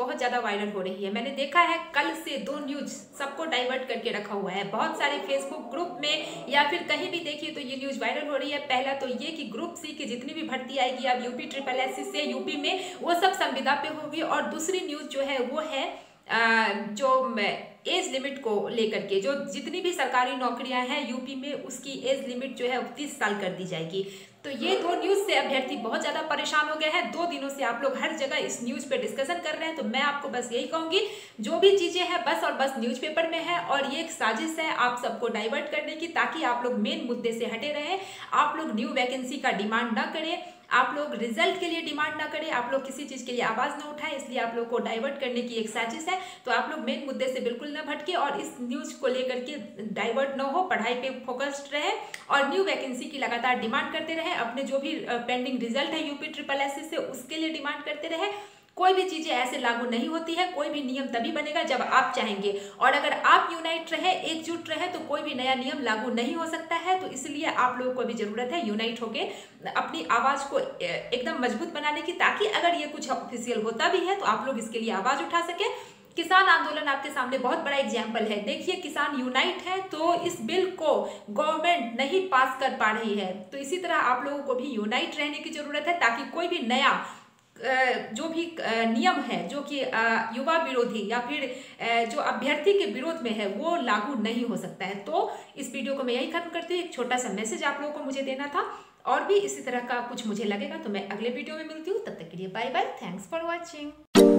बहुत ज़्यादा वायरल हो रही है। मैंने देखा है कल से 2 न्यूज सबको डाइवर्ट करके रखा हुआ है। बहुत सारे फेसबुक ग्रुप में या फिर कहीं भी देखिए तो ये न्यूज वायरल हो रही है। पहला तो ये कि ग्रुप सी की जितनी भी भर्ती आएगी अब यूपी SSS से यूपी में, वो सब संविदा पे होगी। और दूसरी न्यूज जो है वो है जो एज लिमिट को लेकर के, जो जितनी भी सरकारी नौकरियां हैं यूपी में उसकी एज लिमिट जो है 30 साल कर दी जाएगी। तो ये 2 न्यूज से अभ्यर्थी बहुत ज्यादा परेशान हो गए हैं। 2 दिनों से आप लोग हर जगह इस न्यूज पे डिस्कशन कर रहे हैं। तो मैं आपको बस यही कहूंगी, जो भी चीजें हैं बस और बस न्यूज़पेपर में है, और ये एक साजिश है आप सबको डाइवर्ट करने की, ताकि आप लोग मेन मुद्दे से हटे रहें। आप लोग न्यू वैकेंसी का डिमांड ना करें, आप लोग रिजल्ट के लिए डिमांड ना करें, आप लोग किसी चीज के लिए आवाज ना उठाएं। इसलिए आप लोग को डाइवर्ट करने की एक साजिश है। तो आप लोग मेन मुद्दे से बिल्कुल ना भटके और इस न्यूज को लेकर के डाइवर्ट ना हो, पढ़ाई पे फोकस्ड रहे और न्यू वैकेंसी की लगातार डिमांड करते रहे। अपने जो भी पेंडिंग रिजल्ट है यूपी SSS से उसके लिए डिमांड करते रहे। कोई भी चीजें ऐसे लागू नहीं होती है, कोई भी नियम तभी बनेगा जब आप चाहेंगे, और अगर आप यूनाइट रहे, एकजुट रहे, तो कोई भी नया नियम लागू नहीं हो सकता है। तो इसलिए आप लोगों को भी जरूरत है यूनाइट होके अपनी आवाज को एकदम मजबूत बनाने की, ताकि अगर ये कुछ ऑफिशियल होता भी है तो आप लोग इसके लिए आवाज उठा सके। किसान आंदोलन आपके सामने बहुत बड़ा एग्जाम्पल है। देखिए किसान यूनाइट है तो इस बिल को गवर्नमेंट नहीं पास कर पा रही है। तो इसी तरह आप लोगों को भी यूनाइट रहने की जरूरत है, ताकि कोई भी नया जो भी नियम है जो कि युवा विरोधी या फिर जो अभ्यर्थी के विरोध में है वो लागू नहीं हो सकता है। तो इस वीडियो को मैं यही खत्म करती हूँ। एक छोटा सा मैसेज आप लोगों को मुझे देना था, और भी इसी तरह का कुछ मुझे लगेगा तो मैं अगले वीडियो में मिलती हूँ। तब तक के लिए bye bye, thanks for watching.